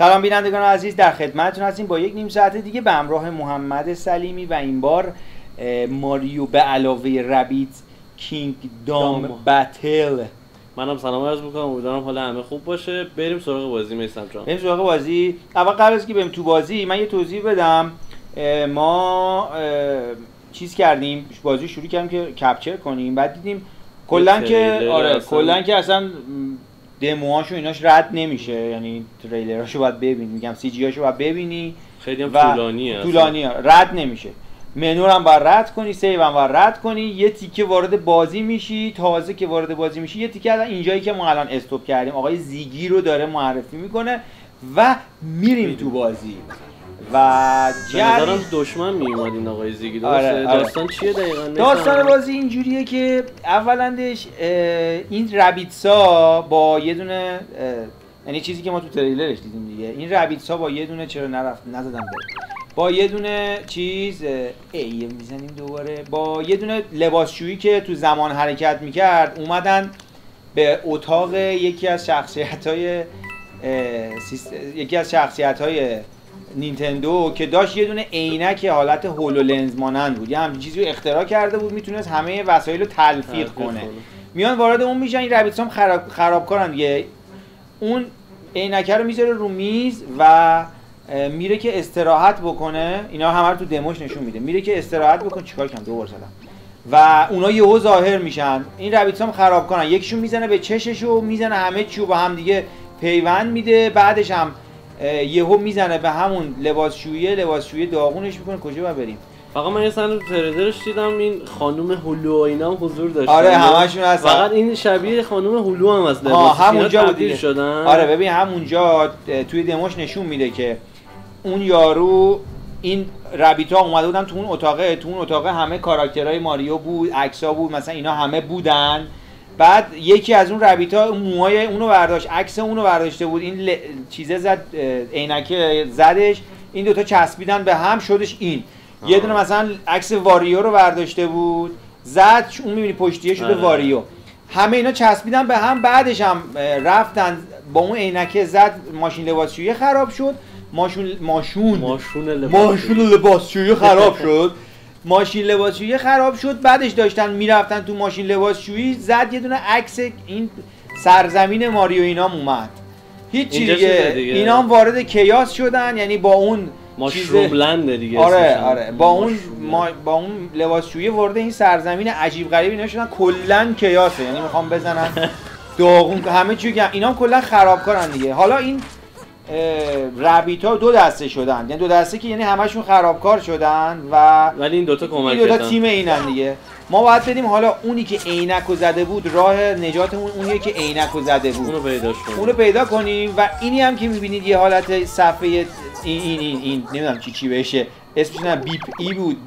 سلام بینندگان عزیز، در خدمتتون هستیم با یک نیم ساعت دیگه به همراه محمد سلیمی و این بار ماریو به علاوه رابیت کینگدام بتل. منم سلام عرض می‌کنم، امیدوارم حال همه خوب باشه. بریم سراغ بازی میثم جان. بریم سراغ بازی. اول قبل از که بریم تو بازی من یه توضیح بدم. ما چیز کردیم، بازی شروع کردیم که کپچر کنیم، بعد دیدیم کلا که اصلا دموهاشو ایناش رد نمیشه، یعنی تریلراشو باید ببینی، میگم سی جی هاشو باید ببینی، خیلی هم طولانیه رد نمیشه. منو هم باید رد کنی، سیو هم باید رد کنی، یه تیکه وارد بازی میشی، تازه که وارد بازی میشی یه تیکه الان اینجایی که ما الان استاپ کردیم آقای زیگی رو داره معرفی میکنه و میریم تو بازی و جرم دشمن میومد این آقای زیگی. داستان چیه دقیقاً؟ داستان بازی اینجوریه که اولندش این رابیتسا با یه دونه، یعنی چیزی که ما تو تریلرش دیدیم دیگه، این رابیتسا با یه دونه، چرا نزدم بره، با یه دونه چیز میزنیم دوباره، با یه دونه لباسشویی که تو زمان حرکت میکرد اومدن به اتاق یکی از شخصیت‌های نینتندو که داشت یه دونه عینک حالت هولولنز مانند بود، یه همچین چیزی رو اختراع کرده بود، میتونست همه وسایل رو تلفیق کنه. میان وارد اون میشن، این رابیتس هم خرابکارن دیگه. اون عینک رو میذاره رو میز و میره که استراحت بکنه. اینا همه رو تو دموش نشون میده. میره که استراحت بکنه، چیکار کنم، دوبار زدم و اونا یهو ظاهر میشن. این رابیتس هم خرابکارن، یکیشون میزنه به چششو، میزنه همه چیو با هم دیگه پیوند میده، بعدش هم یهو میزنه به همون لباسشویی داغونش میکنه. کجا باید بریم؟ فقط من یه سن تریلرش دیدم این خانم هولو اینا هم حضور داشتن. آره همشون هستن. فقط این شبیه خانم هولو هم هست. همونجا تبدیل شدن. آره ببین همونجا توی دموش نشون میده که اون یارو، این رابیتا اومده بودن تو اون اتاقه همه کاراکترهای ماریو بود، عکسا بود، مثلا اینا همه بودن. بعد یکی از اون رابیتا موهای اونو برداشت، عکس اونو برداشته بود، این چیزه زد، عینک زدش، این دوتا چسبیدن به هم شدش این. یه دونه مثلا عکس واریو رو برداشته بود زد، اون میبینی پشتیه شده واریو. همه اینا چسبیدن به هم. بعدش هم رفتن با اون عینک زد، ماشین لباسشویی خراب شد. ماشین لباسشویی خراب شد. ماشین لباسشویی خراب شد. بعدش داشتن میرفتن تو ماشین لباسشویی، زد یه دونه عکس این سرزمین ماریو اینام اومد. هیچ دیگه. اینا هم وارد کیاس شدن، یعنی با اون ماشروم لند دیگه. آره با اون لباسشویی وارد این سرزمین عجیب غریب اینا شدن. کلا کیاسه، یعنی میخوام بزنن داغون همه چی. اینا هم کلا خرابکارن دیگه. حالا این رابیتا دو دسته شدن، یعنی دو دسته که یعنی همشون خرابکار شدن ولی این دوتا کمک این دوتا تیم اینن دیگه. ما باید بریم حالا اونی که عینکو زده بود، راه نجاتمون اونیه که عینکو زده بود، اونو پیدا کنیم. و اینی هم که میبینید یه حالت صفحه این نمیدونم چی بشه اسمش، نه بیپ ای بود،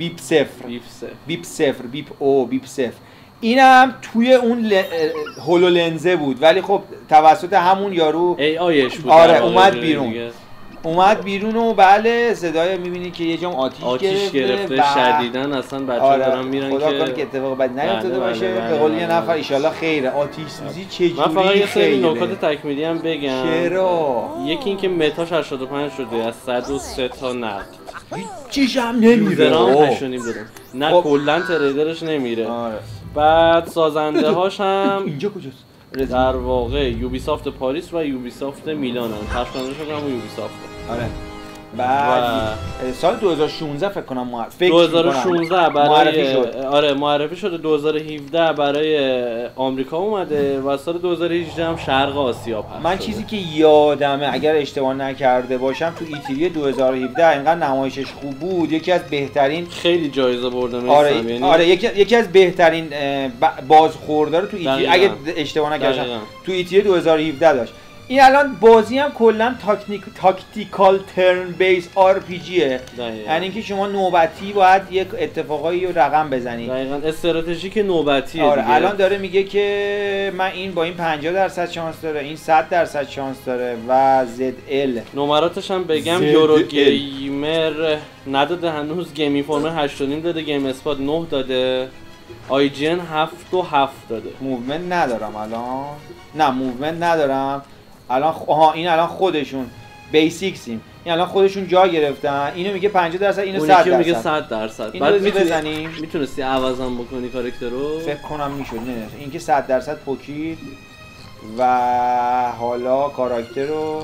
بیپ صفر. اینم توی اون هولولنزه بود، ولی خب توسط همون یارو آیش بود. آره اومد بیرون و بله صدای میبینی که یه جام آتیش گرفته شدیدن. اصلا بچه‌ها دارن میرن خدا که اتفاق بد نیفتاده باشه. به قول یه نفر ان شاءالله خیره. آتیش سوزی چه جوری؟ من فقط یه سری نکات تکمیلی هم بگم. چرا؟ یکی اینکه متاش 85 شده از 103 تا نقد. چیش هم نمیره. نه کلا تریلرش نمیره. بعد سازنده هاش هم اینجا کجاست؟ در واقع یوبیسافت پاریس و یوبیسافت میلان هم پخش‌کننده‌اش هم یوبیسافت. آره. بعد سال 2016 فکر کنم 2016 برای معرفی شده. 2017 برای آمریکا اومده و سال 2018 هم شرق آسیا پخش. من چیزی که یادمه اگر اشتباه نکرده باشم تو ایتری 2017 اینقدر نمایشش خوب بود، یکی از بهترین، خیلی جایزه برده. آره یکی از بهترین بازخوردار تو ایتری اگه اشتباه نکردم تو ایتری 2017 داشت. این الان بازی هم کلا تاکتیکال ترن بیس آر پی جیه، یعنی اینکه شما نوبتی باید یک اتفاقایی رو رقم بزنید. دقیقاً استراتژیک نوبتیه. آره دیگه. الان داره میگه که من این با این 50% شانس داره، این 100% شانس داره و زد ال. نمراتش هم بگم یورو گیمر نداده هنوز، گیم اینفورمر 8.5 داده، گیم اسپات 9 داده، آی جی ان 7.7 داده. موومنت ندارم الان. نه موومنت ندارم الان. این الان خودشون بیسیکسیم. این الان خودشون جا گرفتن. اینو میگه 50%، اینو 100%. اون میگه 100%. بعد بزنیم. میتونستی عوضم بکنی کاراکتر رو؟ فکر کنم میشد. نه این که 100% پوکید و حالا کاراکتر رو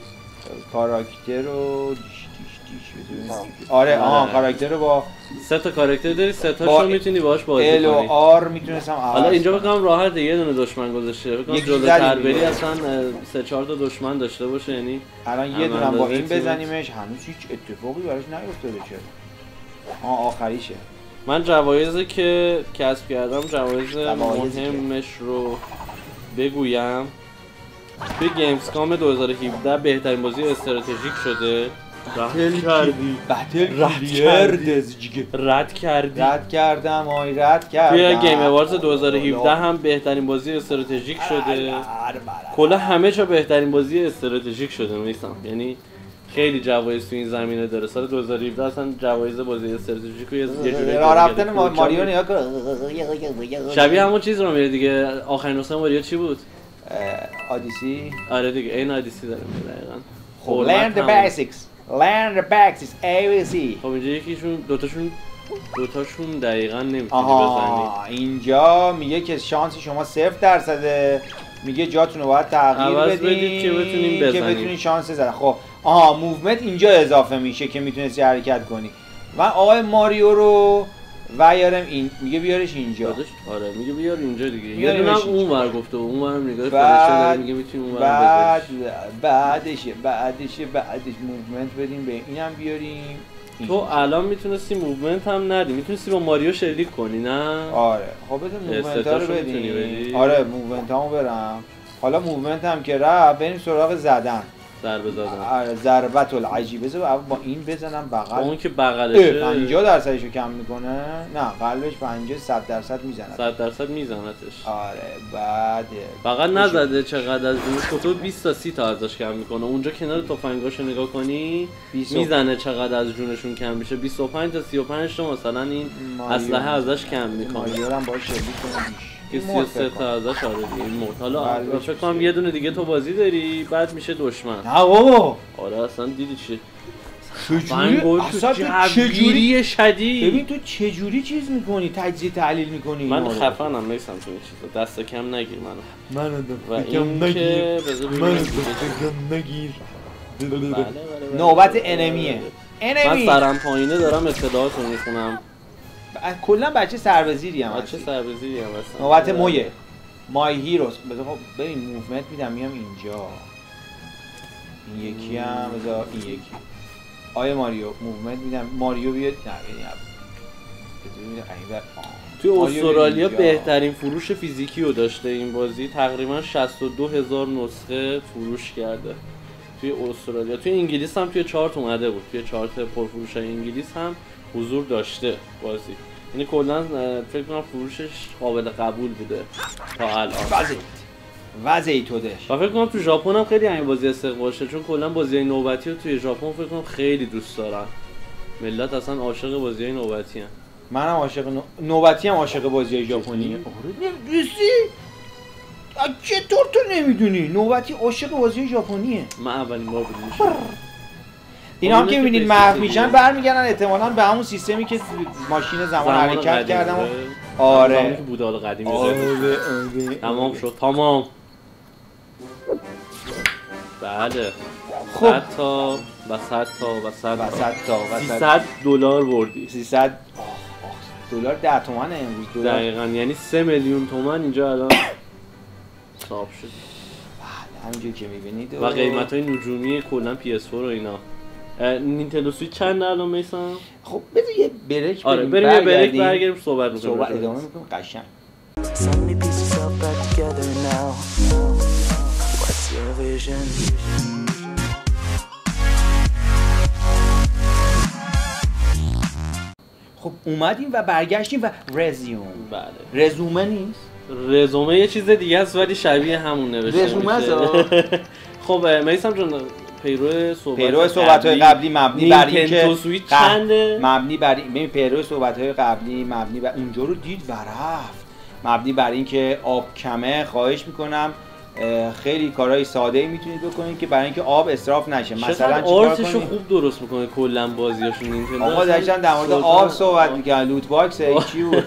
آره کاراکتر رو با 3 تا کاراکتر داری، 3 تاشو میتونی باهاش بازی کنی. ال و آر میتونستم حالا اینجا بگم راحت یه دونه دشمن گذاشته، فکر کنم جلوتر بری اصلا 3-4 تا دشمن داشته باشه. یعنی الان یه دونه با این بزنیمش هنوز هیچ اتفاقی براش نیفتاده. چرا آخریشه. من جوایزی که کسب کردم، جوایز مهمش رو بگویم. توی گیمزکام 2017 بهترین بازی استراتژیک شده. رد کردم. توی گیم اواردز 2017 هم بهترین بازی استراتژیک شده. کلا همه جا بهترین بازی استراتژیک شده میسم. یعنی خیلی جوایز تو این زمینه داره. سال 2017 اصلا جوایز بازی استراتژیک رو یه جوری رفتن ماریو نگاه کن. شبیه همون چیز رو میره دیگه. آخرین نسخه ماریو چی بود؟ آدیسی. آره دیگه این آدیسی داره دقیقاً. خب learn the basics. learn the basics ABC. خب اینجا یکیشون دوتاشون دقیقاً نمیتونی بزنی. اینجا میگه که شانس شما 0%. میگه جاتون رو باید تغییر بدید که بتونین شانس زدن. خب موومنت اینجا اضافه میشه که میتونستی حرکت کنی. و آقای ماریو رو یارم این میگه بیارش اینجا. آره میگه بیار اینجا دیگه. یه دونه اون ور گفته و اون ورم نگاه فرشته میگه میتونی اون ور بعدش موومنت بدیم به اینم بیاریم. تو الان میتونستی موومنت هم ندی، میتونستی با ماریو شلیک کنی نه؟ آره خب بده موومنت رو بدیم. آره موومنت همو برم. حالا موومنت هم که رفت بریم سراغ زدن. ضربه زدن. آره ضربت العجیب. بذار با این بزنم بغل. اون که بغلشه 50%شو کم میکنه. نه قلبش 100% میزنه. 100% میزنتش. آره بعد فقط نزده چقدر از اون تو 20 تا 30 تا ازش کم میکنه. اونجا کنار تفنگاشو نگاه کنی میزنه چقدر از جونشون کم میشه. 25 تا 35 تا مثلا این اسلحه ازش کم میکنه. ماریو هم باشه میکنه. 33 تا ازش آره دیگه این مرد. حالا فکر کنم یه دونه دیگه تو بازی داری بعد میشه دشمن. نه بابا آره اصلا دیدی چی چجوری اصلا تو چجوری شدید. ببین تو چجوری چیز میکنی تجزیه تحلیل میکنی. من خفنم نیستم تو این چیزا. دست کم نگیر منو و این که نگیر. نوبت انمیه. من سرم پایینه دارم اطلاعات رو میخونم. کلا بچه سربزیری هم هستی. نوبت مویه مای هیروز. ببین موومنت میدم میام اینجا. این یکی هم بذار این یکی. آیا ماریو موومنت میدم ماریو بیاد. نه توی استرالیا بهترین فروش فیزیکی رو داشته این بازی. تقریبا 62,000 نسخه فروش کرده توی استرالیا. توی انگلیس هم توی چارت اومده بود. توی چارت پرفروشای انگلیس هم حضور داشته بازی. یعنی کلا فکر کنم فروشش قابل قبول بوده تا الان. وضعی تو دش. و فکر کنم تو ژاپن هم خیلی همین بازی استقبال شده چون کلا بازی نوبتی رو توی ژاپن فکر کنم خیلی دوست دارن. ملت اصلا عاشق بازی نوبتی ان. منم عاشق نوبتی هم عاشق بازی ژاپنی. دوستی؟ چطور تو نمیدونی؟ نوبتی عاشق بازی ژاپنیه. من اولین بار دیدم. اینا هم که میبینید محو میشن برمیگردن احتمالاً به همون سیستمی که ماشین زمان حرکت کردم. آره که بودال قدیمی زده. تمام شد تمام. بله خب 100 تا و 100 تا و 300 دلار بردی. 300 دلار 10 تومنه امروز دلار. دقیقاً یعنی 3 میلیون تومان اینجا الان حساب شد. بله همینجوری که میبینید. و قیمت‌های نجومی کلا PS4 و اینا. نینتندو سویچ چند الان میسن؟ خب بذار یه بریک بریم. آره بریم یه بریک برگردیم صحبت می‌کنیم. صحبت ادامه می‌کنیم قشنگ. خب اومدیم و برگشتیم و رزیوم. بله رزومه نیست؟ رزومه یه چیز دیگه است ولی شبیه همون نوشته رزومه است. خب میسم جان پیرو صحبت‌های قبلی مبنی بر این که سویچ چنده؟ مبنی بر این پیرو صحبت‌های قبلی مبنی بر اونجا رو دید و رفت. مبنی بر این که آب کمه خواهش میکنم خیلی کارهای ساده میتونید بکنید که برای اینکه آب اسراف نشه. مثلا آرتشو خوب درست میکنه کلا بازیاشون نینتندو. آقا داشتن در مورد آب صحبت میکنن، لوت باکس چی بود؟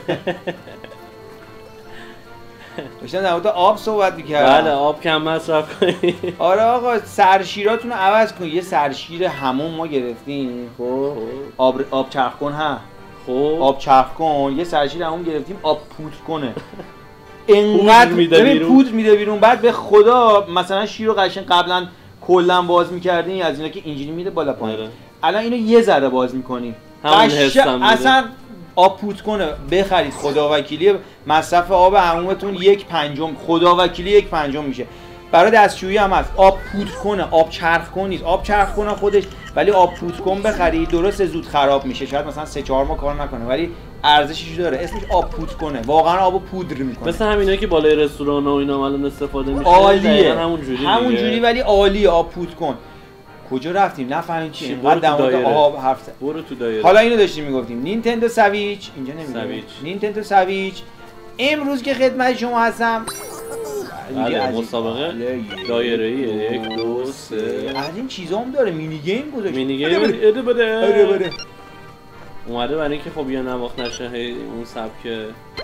داشتن در مورد آب صحبت میکردن. بله آب کم مصرف کنید. آره آقا سرشیراتون رو عوض کنید. یه سرشیر حموم ما گرفتیم، خب آب چرخ کن ها، خب آب چرخ کن. یه سرشیر حموم گرفتیم آب پودر کنه. اینقدر پودر میده بیرون. بعد به خدا مثلا شیر رو قشنگ قبلا کلا باز می‌کردین از اینا که اینجوری میده بالا پایین، الان اینو یه ذره باز می‌کنی اصلا آب پودر کنه. بخرید خداوکیلی مصرف آب عمومتون 1/5 خداوکیلی 1/5 میشه. برای دستشویی هم هست آب پودر کنه، آب چرخ کن نیست. آب چرخ کنه خودش، ولی آب پودر کن بخرید. درسته زود خراب میشه، شاید مثلا 3-4 ماه کار نکنه، ولی ارزشش داره. اسمش آب پودر کنه، واقعا آبو پودر میکنه. مثلا همینایی که بالای رستوران و اینا الان استفاده میشه. عالیه همونجوری ولی عالیه. آب پودر کن. کجا رفتیم نفهمیم چی اینقدر در مورد آب حرف زد. برو تو دایره. حالا اینو داشتیم میگفتیم نینتندو سویچ. اینجا نمیگیم نینتندو سویچ. امروز که خدمت شما هستم مسابقه دایره‌ای 1 2 3 از این چیزا هم داره. مینی گیم گذاشت. مینی گیم بده اومده برای اینکه خب یا نواخت نشه اون سبک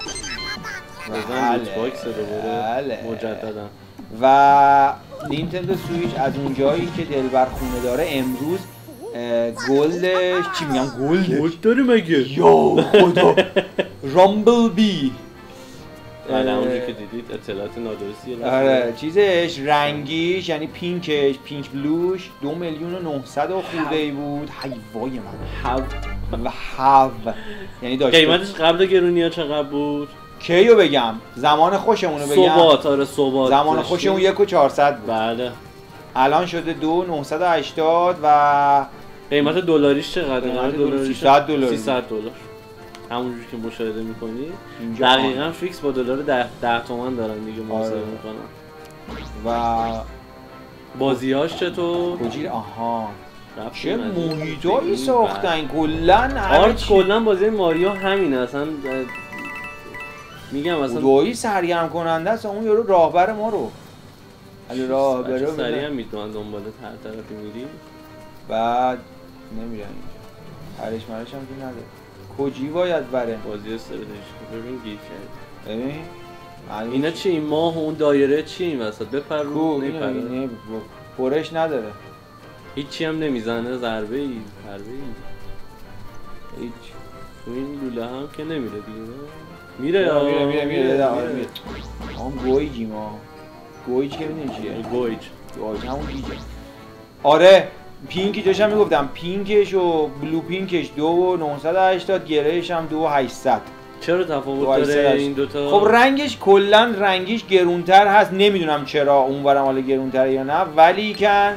لوت باکس رو بره مجددا. و نینتندو سویچ از اون جایی که دلبر خونه داره امروز گلدش چی میگم گلد داره مگه؟ یا خدا رامبل بی. بله اونجوری که دیدید اطلاعات نادرستی. آره چیزش رنگیش یعنی پینکش پینک بلوش 2,900,000 و خورده‌ای بود. هی وای من هاو یعنی داشت. قیمتش قبل گرونی‌ها چقدر بود؟ کیو بگم؟ زمان خوشمونو بگم. ثبات زمان خوشمون 1,400 بود. بله الان شده 2,980 و قیمت دلاریش چقدره؟ قیمت دلاریش $300. همونجوری که مشاهده می‌کنی دقیقاً فیکس با دلار 10 تومن دارن دیگه محاسبه می‌کنن. و بازی‌هاش چطور؟ کجی آها چه محیطایی ساختن کلاً. آرت کلاً بازی ماریو همین اصلا میگم اصلا دوایی سرگرم کننده است. اون یارو راهبر ما رو علی راهبر سریع هم میتونن دنبال هر طرفی میریم. بعد نمیرن اینجا هرش مرش هم که نداره. کجی باید بره بازی استراتژی ببین گیر کرد. ببین اینا چی این ماه و اون دایره چی این وسط بپر رو نمیپره پرش نداره هیچی هم نمیزنه ضربه ای هیچ تو این لوله هم که نمیره دیگه. میره اون گویجی ما گویج که میدونی چیه؟ گویج همون گیجه. آره پینکی داشتم میگفتم پینکش و بلو پینکش 2,980 گرهش هم 2,800. چرا تفاوت داره این دوتا؟ خب رنگش کلا رنگیش گرونتر هست. نمیدونم چرا اونورم حالا گرونتره یا نه، ولی کن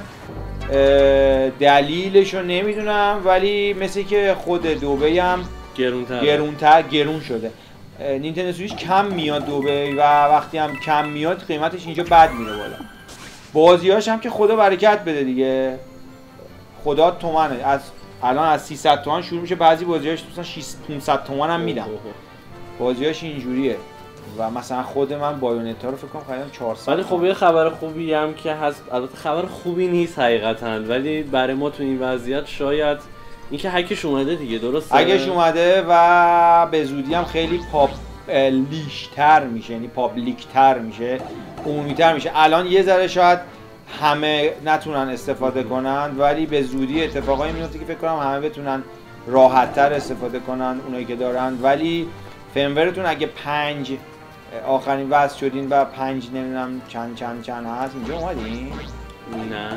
دلیلشو نمیدونم، ولی مثل که خود دوبه هم گرون شده. نینتندو سویچ کم میاد دوبه و وقتی هم کم میاد قیمتش اینجا بد میره بالا. بازیاش هم که خدا برکت بده دیگه، خدا تومنه. از الان از 300 تومن شروع میشه، بعضی بازیاش مثلا 500 تومن هم میدن. بازیاش اینجوریه. و مثلا خود من بایونتا رو فکر کنم خریدم 400. ولی خب یه خبر خوبی هم که هست، البته خبر خوبی نیست حقیقتا، ولی برای ما تو این وضعیت شاید اینکه هکش اومده دیگه. درسته هکش اومده و به زودی هم خیلی پابلیشتر میشه، یعنی پابلیکتر میشه، عمومی‌تر میشه. الان یه ذره شاید همه نتونن استفاده کنن، ولی به زودی اتفاقایی میفته که فکر کنم همه بتونن راحت‌تر استفاده کنن اونایی که دارن. ولی فرمورتون اگه 5 آخرین وصل شدین و 5 نمیدونم چند هست اینجا اومدین؟ نه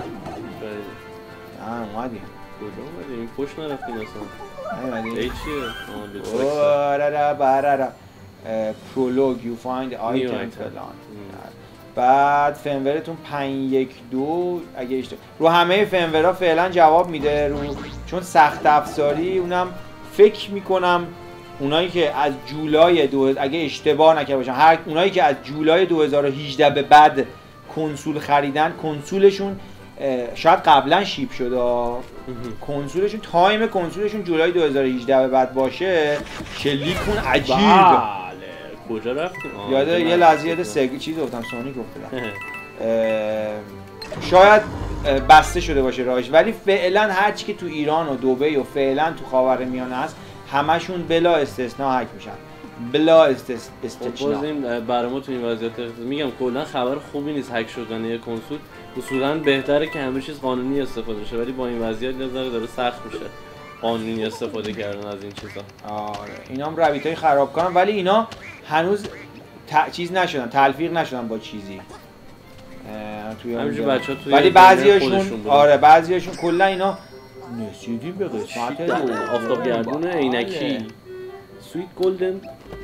اومدین کجا اومدین؟ پشت نرفتین اصلا. اومدین؟ ای چیه؟ برارا پرولوگ یو فایند آیتم فلان. بعد فرمورتون 5.1.2 اگه رو همه فرمورها فعلا جواب میده، رو چون سخت افزاری اونم فکر میکنم اونایی که از جولای اگه اشتباه نکنه باشم اونایی که از جولای 2018 به بعد کنسول خریدن، کنسولشون شاید قبلا شیپ شده، کنسولشون تایم کنسولشون جولای 2018 به بعد باشه. شلیکون عجیب. بله کجا رفتیم؟ یاد یه لحظه یاد چیز گفتم، سونی گفتم. شاید بسته شده باشه راهش، ولی فعلا هرچی که تو ایران و دبی و فعلا تو خاورمیانه هست همشون بلا استثنا هک میشن، بلا استثنا. باز این برای ما تو این وضعیت میگم کلا خبر خوبی نیست هک شدن یه کنسول. اصولا بهتره که همه چیز قانونی استفاده شه، ولی با این وضعیت نظر داره سخت میشه قانونی استفاده کردن از این چیزا. آره اینا هم رابطای خراب کنن، ولی اینا هنوز چیز نشدن، تلفیق نشدن با چیزی توی همینجور بچه‌ها توی ولی بعضیاشون آره بعضیاشون کلا اینا نسیدیم به قسمت آفتابگردون عینکی سویت گلدن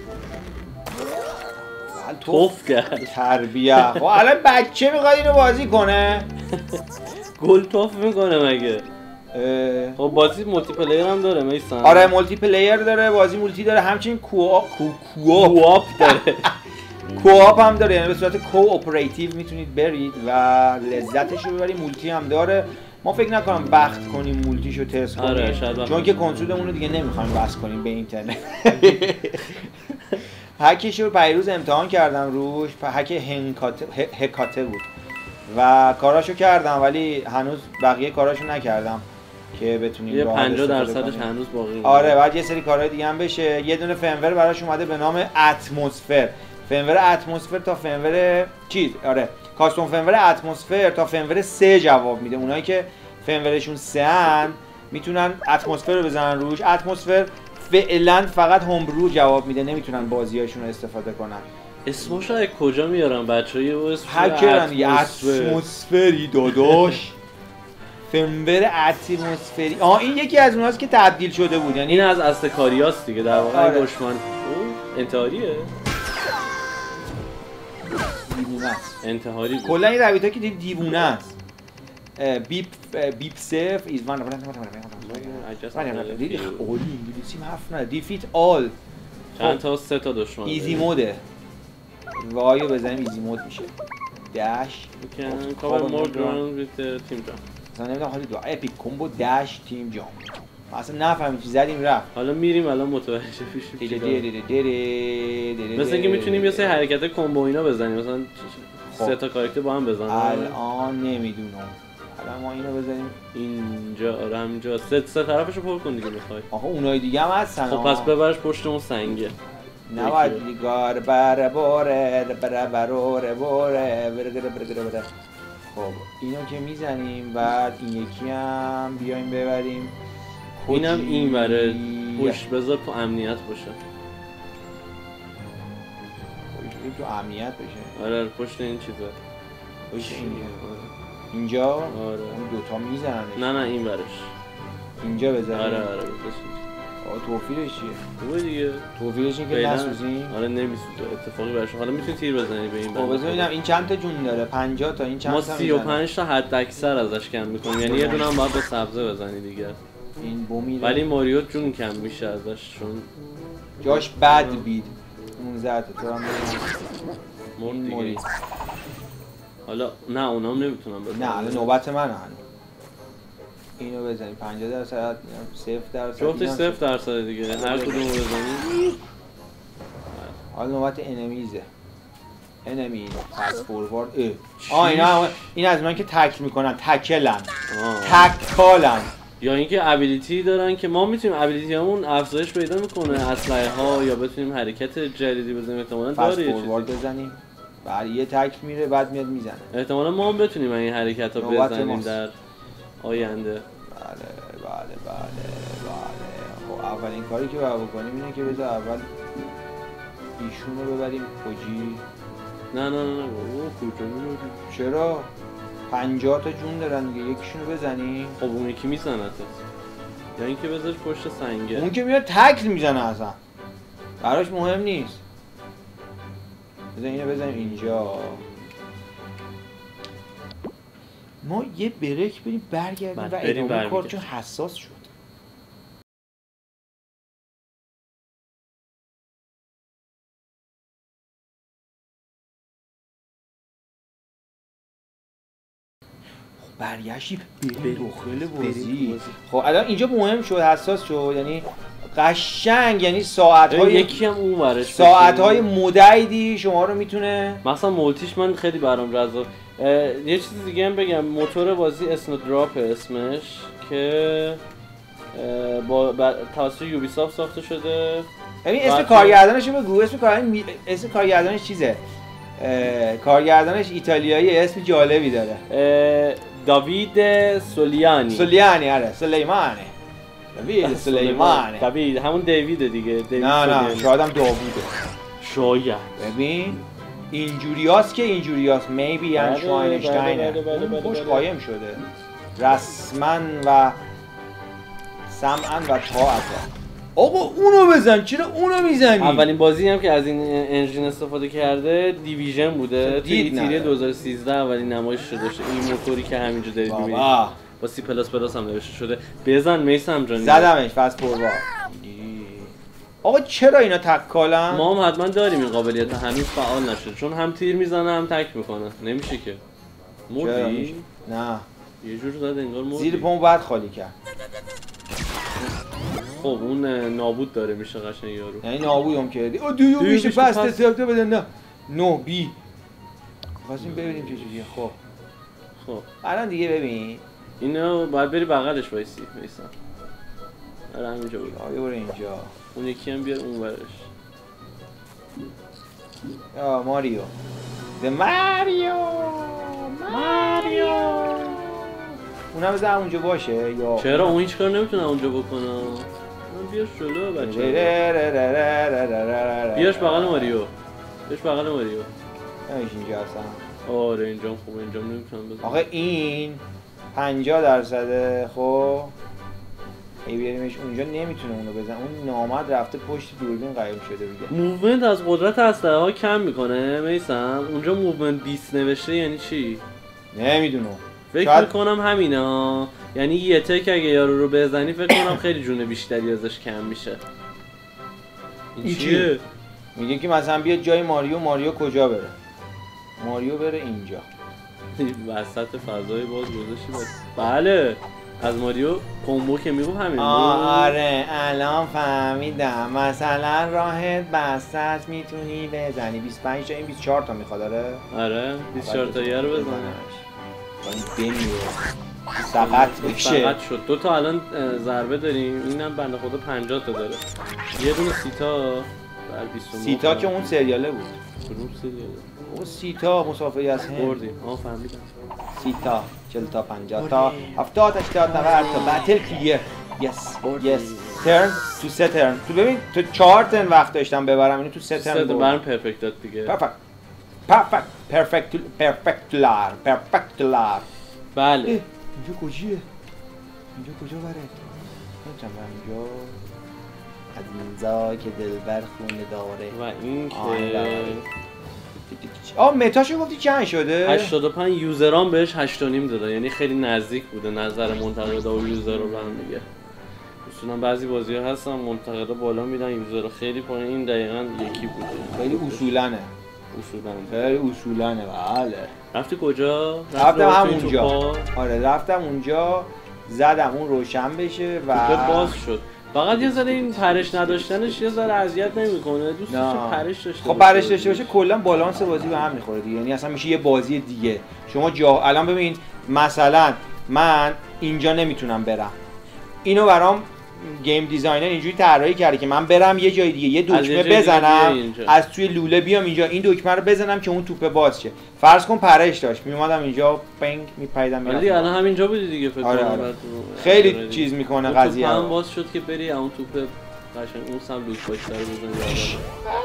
توف کرد تربیه. خب الان بچه میخواد اینو بازی کنه گل توف میکنه مگه؟ خب بازی مولتی پلیر هم داره میسن؟ آره مولتی پلیر داره، بازی مولتی داره، همچنین کوآپ داره کوآپ هم داره، یعنی به صورت کوآپراتیو میتونید برید و لذتش رو ببرید. مولتی هم داره. ما فکر نکنم بخت کنیم مولتیشو تست کنیم. آره چون که کنسولمون رو دیگه نمیخوایم بس کنیم به اینترنت. هکش رو پیروز امتحان کردم روش، هک هکاته بود و کاراشو کردم، ولی هنوز بقیه کاراشو نکردم که بتونیم یه 50% هنوز باقی. آره بعد یه سری کارهای دیگه هم بشه. یه دونه فنور براش اومده به نام اتمسفر، فنور اتمسفر تا فنور چیز، آره کاستوم فنور اتمسفر تا فنور 3 جواب میده. اونایی که فنورشون 3 ان میتونن اتمسفر رو بزنن روش. اتمسفر فعلا فقط هومبرو جواب میده، نمیتونن بازیاشون رو استفاده کنن. اسمش رو کجا میارن بچه‌ها؟ اسم هکرن یه اتمسفری داداش. فنور اتمسفری این یکی از اوناست که تبدیل شده بود، یعنی این از استکاریاست دیگه در واقع. آره. دشمن انتحاریه، دیوونه است انتحاری کلا این رابطه که دیوونه است. بیپ سیف ایز وان اولی انگلیسی حرف نه دیفیت آل چند تا 3 تا دشمن ایزی موده. وایو بزنیم ایزی مود میشه. داش کن کاور مور گراوند ویت تیم جام. مثلا نمیدونم حالی دو اپیک کمبو داش تیم جام. ما اصلا نفهمیم چی زدیم رفت. حالا میریم الان متوجه میشیم. مثلا اینکه میتونیم یه سری حرکت کمبو اینا بزنیم، مثلا 3 تا کاراکتر با هم بزنیم. الان نمیدونم. الان ما اینو بزنیم اینجا، آره همینجا. 3 طرفشو پر کن دیگه میخوای. آخه اونای دیگه هم هستن. خب پس ببرش پشت اون سنگه. نباید لیگار بره بره بره بره بره. خب اینو که میزنیم، بعد این یکی هم بیایم ببریم. اینم این بره پشت بذار تو امنیت باشه. پشت تو امنیت بشه. آره پشت این چیزا. پشت اینجا. آره اون دوتا میزنن. نه این برش اینجا بزنیم. آره توفیرش چیه؟ خوبه دیگه. توفیرش این که نسوزیم؟ آره نمیسوزه اتفاقی برش. حالا میتونی تیر بزنی به این بنده. خب ببینم این چند تا جون داره؟ 50 تا. این چند تا؟ ما 35 تا حد اکثر ازش کم میکنیم، یعنی یه دونه هم باید با سبزه بزنی دیگه. این بومی ولی ماریو جون کم میشه ازش چون جاش بد بید. 19 تا تو هم مرد دیگه. حالا نه اونام نمیتونم بزنم. نه الان نوبت منه هنوز. اینو بزنیم 50%، 0%. جفتش 0% دیگه. هر کدومو بزنی. حالا نوبت انمیزه. انمی پس فوروارد. این از اونایی که تکل میکنن، تکلن. تکالن. یا اینکه ابیلیتی دارن که ما میتونیم ابیلیتی همون افزایش پیدا میکنه، اسلحه ها، یا بتونیم حرکت جدیدی بزنیم. احتمالاً داره پس فوروارد بزنیم. بعد یه تکل میره بعد میاد میزنه. احتمالاً ما هم بتونیم این حرکت رو بزنیم در آینده. بله. خب اولین کاری که باید بکنیم اینه که بذار اول ایشون رو ببریم کجی. نه کجا میبریم؟ چرا؟ 50 تا جون دارن دیگه، یکیشون رو بزنیم. خب اون یکی میزنه یا اینکه بذارش پشت سنگه. اون که میاد تکل میزنه اصلا براش مهم نیست. بذار اینو بزنیم اینجا. ما یه بریک بریم برگردیم و ادامه کار چون حساس شد. برگشتی بریم داخل بازی. خب الان اینجا مهم شد، حساس شد، یعنی قشنگ، یعنی ساعت‌های یکی هم اون ورش ساعت‌های مدعیدی شما رو میتونه مثلا مولتیش من خیلی برام جذاب یه چیز دیگه هم بگم، موتور بازی اسنودراپ اسمش که توسط یوبیسافت ساخته شده. ببین اسم کارگردانش رو بگو. اسم کارگردانش چیزه؟ کارگردانش ایتالیایی، اسم جالبی داره. داوید سولیانی. آره سلیمانه. داوید سلیمانه. داوید همون دیویده دیگه. نه شاید هم داووده. شاید. ببین اینجوریاست که اینجوریاست. میبی ان شواینشتاینه. خوش قایم شده رسما و سمعا و طاعتا. آقا اونو بزن، چرا اونو میزنی؟ اولین بازی هم که از این انجین استفاده کرده دیویژن بوده. توی تیری 2013 اولین نمایش شده. این موتوری که همینجا دارید می‌بینید با سی پلاس پلاس هم نوشته شده. بزن میسم جان. زدمش پس پروار. آقا چرا اینا تکالن؟ ما هم حتما داریم این قابلیت، هنوز فعال نشده چون هم تیر میزنه هم تک میکنه. نمیشه که. مردی؟ نه یه جور زد انگار مردی. زیر پامو بعد خالی کرد. خب اون نابود داره میشه قشنگ یارو. یعنی نابودم کردی. دیو میشه پس تسابته بده. نه نو بی خواستیم ببینیم چه جوریه. خب الان دیگه ببین اینو باید بری بغلش وایسی میسن. آره همینجا بود. آیا برو اینجا. اون یکی هم بیار اون ورش. یا ماریو ماریو اونم بذار اونجا باشه یا چرا اون هیچ کار نمیتونه اونجا بکنه. من بیارش جلو بچه. بیارش بغل ماریو. بیارش بغل ماریو. نمیشه اینجا هستم. آره اینجا خوبه. اینجا نمیتونم بزنم. آخه این 50% خب ای بیاریمش اونجا نمیتونه اونو بزن. اون نامرد رفته پشت دوربین قایم شده دیگه. موومنت از قدرت اسلحه ها کم میکنه میسم. اونجا موومنت 20 نوشته یعنی چی؟ نمیدونم. فکر میکنم همینه. یعنی یه تک اگه یارو رو بزنی فکر کنم خیلی جون بیشتری ازش کم میشه. این چیه؟ میگه که مثلا بیاد جای ماریو کجا بره؟ ماریو بره اینجا. وسط فضای باز گذاشتی. بله از ماریو کومبو که میگم همین. آره الان فهمیدم. مثلا راحت بستت میتونی بزنی 25 تا. این 24 تا میخواد. آره 24 تا رو بزنه. این بمیره سقط بشه. سقط شد. 2 تا الان ضربه داریم. اینم بنده خدا 50 تا داره. یه دونه سیتا بر 29. سیتا که اون سریاله بود. کدوم سریاله؟ اون سیتا مسافری از هند. بردیم. فهمیدم. سیتا 40 تا 50 تا 70 80 90 تا بتل کلیه. یس ترن تو 3 ترن. تو ببین تو 4 ترن وقت داشتم ببرم اینو تو 3 ترن برام پرفکت داد دیگه. پرفکتولار. بله. اینجا کجیه؟ اینجا کجا بره؟ نمی‌تونم اینجا. از اینجا که دلبر خونه داره و این که متاشو گفتی چند شده؟ 85 یوزران بهش 8.5 داده. یعنی خیلی نزدیک بوده نظر منتقدا و یوزر رو به هم دیگه. اصولا بعضی بازی‌ها هستن منتقدا بالا میدن یوزر خیلی پایین. این دقیقاً یکی بوده. خیلی اصولانه. خیلی اصولانه. بله. رفتی کجا؟ رفتم همونجا. آره رفتم اونجا زدم اون روشن بشه و باز شد. فقط یه ذره این پرش نداشتنش یه ذره اذیت نمیکنه. دوست داشته پرش داشته باشه. خب پرش داشته باشه کلا بالانس بازی به هم میخوره دیگه. یعنی اصلا میشه یه بازی دیگه. شما الان ببین مثلا من اینجا نمیتونم برم. اینو برام گیم دیزاینر اینجوری طراحی کرده که من برم یه جای دیگه یه دکمه بزنم از توی لوله بیام اینجا این دکمه رو بزنم که اون توپه باز شه. فرض کن پرش داشت میومدم اینجا پنگ میپریدم میرفتم. ولی الان همینجا بودی دیگه فکر کنم. خیلی چیز میکنه قضیه. توپ هم باز شد که بری اون توپه قشنگ اون سم لوک باکس رو بزنی.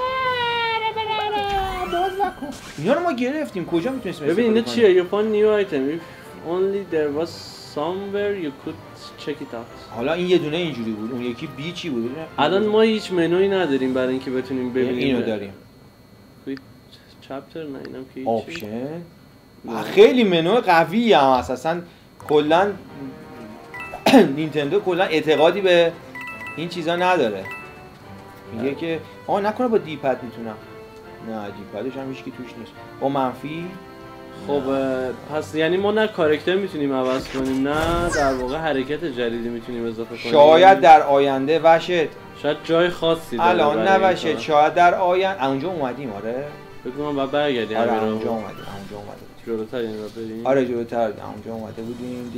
اینا رو ما گرفتیم کجا میتونیم ببین اینا چیه؟ یو فان نیو آیتم only there was somewhere you could check it out. حالا این یه دونه اینجوری بود اون یکی بی چی بود؟ الان ما هیچ منوی نداریم برای اینکه بتونیم ببینیم. اینو داریم. کویک چپتر نه اینم که هیچ. آپشن. خیلی منو قوی هم اساسا کلا نینتندو کلا اعتقادی به این چیزا نداره. میگه که نکنه با دی پد میتونم. نه دی پدش هم هیچ کی توش نیست. با منفی. خب پس یعنی ما نه کاراکتر میتونیم عوض کنیم نه در واقع حرکت جدیدی میتونیم اضافه کنیم. شاید در آینده وشت شاید جای خاصی داره. الان نوشت شاید در آینده اونجا اومدیم. آره فکر کنم بعد برگردیم. آره اونجا اومدیم. جلوتر این را بریم. آره جلوتر اونجا اومده بودیم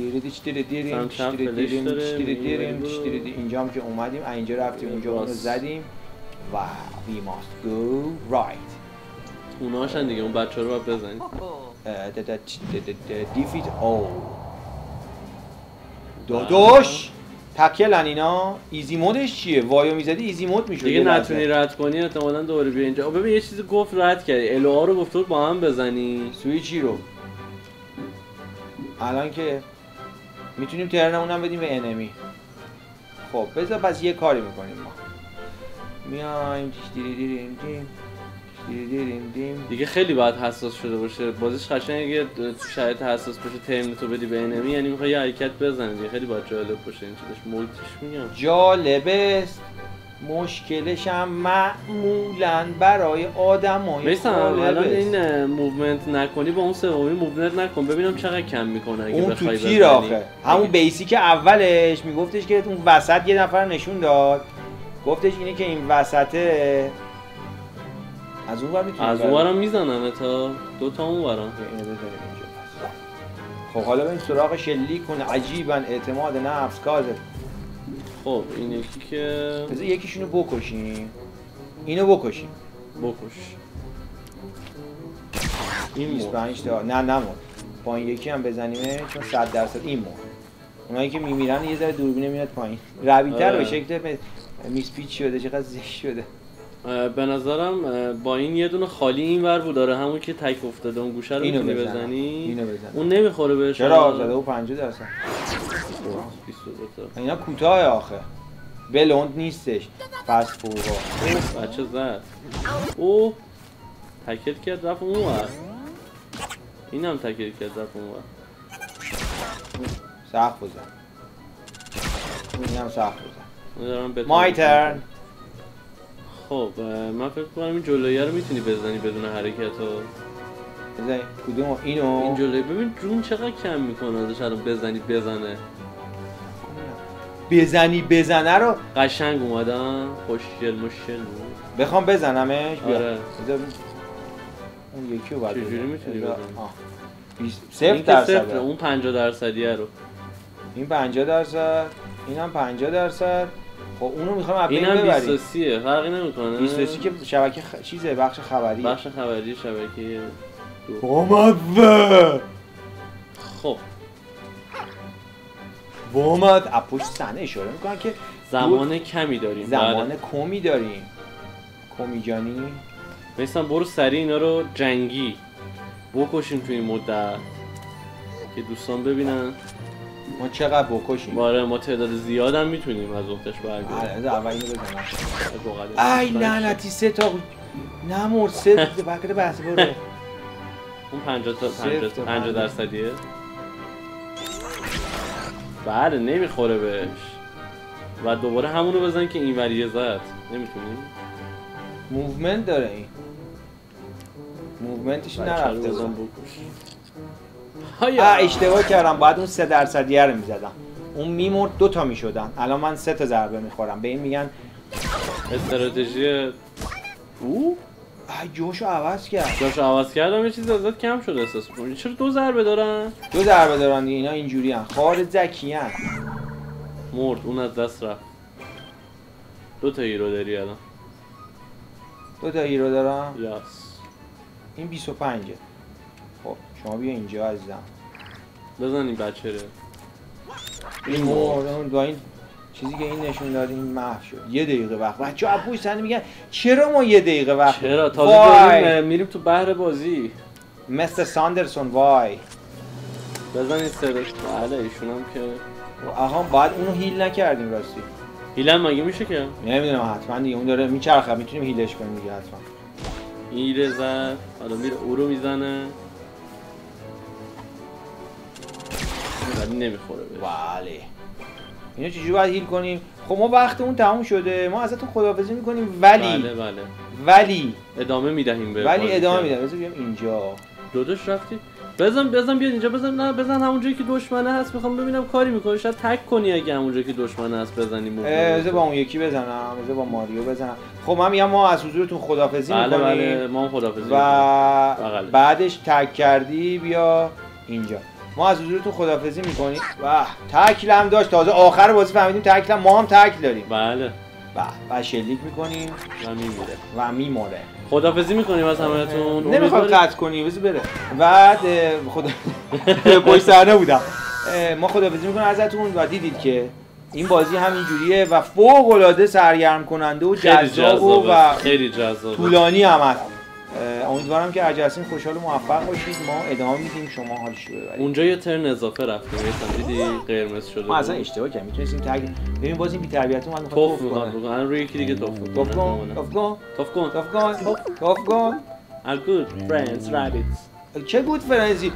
اینجا هم که اومدیم اینجا رفتیم اونجا اونو زدیم و we must go right. اوناشن دیگه اون بچه رو باید بزنیم. دیفیت او داداش تکلن اینا. ایزی مودش چیه؟ وایو میزدی ایزی مود میشد دیگه نتونی رد کنی احتمالاً دوباره بیا اینجا. ببین یه چیزی گفت رد کردی الوآ رو گفت با هم بزنی سویچی رو. الان که میتونیم ترنمونم بدیم به انمی. خب بذار پس یه کاری میکنیم ما میایم دیگه خیلی باید حساس شده باشه بازیش. قشنگه تو شرایط حساس باشه ترنتو بدی به انمی یعنی میخوای یه حرکت بزنی دیگه. خیلی باید جالب باشه این چیزش. مولتیش میگم جالبه است. مشکلش هم معمولاً برای آدمای مثلا الان این موومنت نکنی با اون سومی موومنت نکن ببینم چقدر کم میکنه اگه اون تو تیر آخه. همون بیسیک اولش میگفتش که اون وسط یه نفر نشون داد گفتش اینه که این وسطه از اون ور میتونی از اون ورم میزنن تا دو تا اون ورم. اینو بذاریم اینجا پس. خب حالا بریم سراغ شلیک کن عجیبا اعتماد نفس کاذب. خب این یکی که بذار یکیشونو بکشیم. اینو بکشیم. بکش. این 25 تا نه نمون. با این یکی هم بزنیمه چون 100% این مرد. اونایی که میمیرن یه ذره دوربینه میاد پایین. ربیتر به شکل میسپیچ شده چقدر زشت شده. به نظرم با این یه دونه خالی این ور بود داره همون که تک افتاده اون گوشه رو میتونی بزنی. اینو بزن. اون نمیخوره بهش. چرا زده و 50%. 22 تا. اینا کوتاه آخه. بلوند نیستش. پس فوقا. بچه زد. او تکل کرد رفت اون ور. اینم تکل کرد رفت اون ور. سقف بزن. اینم سقف بزن. مای ترن. خب من فکر کنم این جلویه رو میتونی بزنی بدون حرکت ها. بزنی کدوم اینو؟ این جلویه ببین جون چقدر کم میکنه ازش الان بزنی بزنه. بزنه رو قشنگ اومدن خوشگل مشکل بود. بخوام بزنمش بیا. آره. اون یکی رو باید چجوری میتونی بزنی؟ 0%. اون 50%ه رو. این 50%، اینم 50%. خب اونو میخوام از بین ببریم. ببریم. اینم 23 فرقی نمیکنه. 23 که شبکه چیزه بخش خبری. بخش خبری شبکه دو. اومد. خب اومد اپوش صحنه اشاره میکنن که زمان کمی داریم. زمان کمی داریم. کمی جانی مثلا برو سریع اینا رو جنگی بکشیم توی این مدت که دوستان ببینن ما چقدر بکشیم. آره ما تعداد زیاد هم میتونیم از اختش برگردیم. اول اینو بزنم. ای لعنتی 3 تا نمور 3 بقیه بحث برو. اون 50%. بله نمیخوره بهش و دوباره همونو بزن که این وریه زد. نمیتونیم. موومنت داره این. موومنتش نرفته اشتباه کردم. باید اون 3% رو میزدم. اون میمرد 2 تا میشدن. الان من 3 تا ضربه میخورم. به این میگن استراتژی. او جوشو عوض کرد. جوشو عوض کردم یه چیز ازت کم شده احساس می‌کنی. چرا 2 ضربه دارن؟ 2 ضربه دارن دیگه. اینا اینجوری ان. خار ذکیان. مرد اون از دست رفت. 2 تا هیرو داری الان. 2 تا هیرو دارم. یاس. این 25. خب شما بیا اینجا عزیزم. بزن این بچه رو. این مرد با این چیزی که این نشون داد این محو شد. 1 دقیقه وقت. بچه‌ها از پشت میگن چرا ما 1 دقیقه وقت؟ چرا تازه میریم تو بحر بازی. مستر ساندرسون وای. بزن این سرش. بله ایشون هم که آها باید اونو هیل نکردیم راستی. هیل هم مگه میشه که؟ نمیدونم حتما دیگه اون داره میچرخه میتونیم هیلش کنیم دیگه حتما. این زد حالا میره او رو میزنه ولی نمیخوره بهش. بله اینو چجوری باید هیل کنیم؟ خب ما وقتمون تموم شده. ما ازتون خداحافظی میکنیم ولی بله ولی ادامه میدهیم به ولی ادامه میدم. بذار بیام اینجا. دودش رفتی؟ بزن بیا اینجا بزن. نه بزن همونجایی که دشمنه هست. میخوام ببینم کاری میکنی. شاید تک کنی اگه همونجایی که دشمنه هست بزنیم. بذار با اون یکی بزنم. بذار با ماریو بزنم. خب من میگم ما از حضورتون خداحافظی میکنیم. بله ما خداحافظی و بعدش تک کردی بیا اینجا. ما از حضورتون خداحافظی میکنیم. و تکل هم داشت. تازه آخر بازی فهمیدیم تکل هم ما هم تکل داریم. بله. و شلیک میکنیم و میموره. خداحافظی میکنیم از همتون. نمیخوام قطع کنی بذار بره. بعد خدا پشت صحنه بودم. ما خداحافظی میکنیم ازتون و دیدید که این بازی همین جوریه و فوق العاده سرگرم کننده و جذاب و خیلی جذاب طولانی هم هست. امیدوارم که اجازین خوشحال و موفق باشید. ما ادامه میدیم شما حالش رو ببرید. اونجا یه ترن اضافه رفته مثلا دیدی قرمز شده. ما اصلا اشتباه کردیم. میتونستیم تگ ببین باز این بی‌تربیتی اومد توف می‌کنه. الان روی یکی دیگه توف کن. A good friends rabbits. چه گود فرنزی؟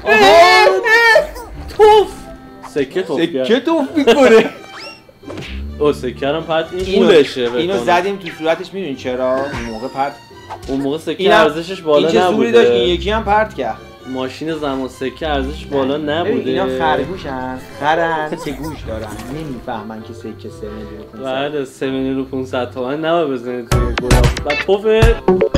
توف. سکه توف می‌کنه. او سکه هم پرت این پولشه. اینو زدیم تو صورتش میدونی چرا؟ اون موقع پرت اون موقع سکه ارزشش بالا نبوده. این چه زوری داشت این یکی هم پرت کرد. ماشین زمان سکه ارزشش بالا نبوده. اینا خرگوشن. خرن که گوش دارن. نمیفهمن که سکه 3 میلیون 500. بعد 3 میلیون و 500 تومن نباید بزنید توی گلاب. بعد توفه